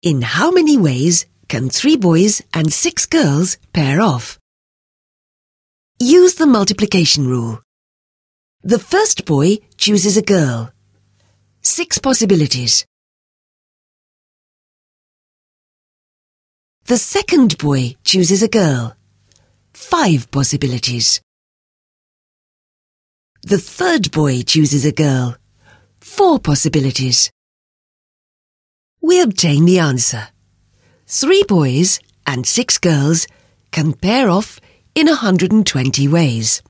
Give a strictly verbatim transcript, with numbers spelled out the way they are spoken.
In how many ways can three boys and six girls pair off? Use the multiplication rule. The first boy chooses a girl. Six possibilities. The second boy chooses a girl. Five possibilities. The third boy chooses a girl. Four possibilities. We obtain the answer. Three boys and six girls can pair off in one hundred twenty ways.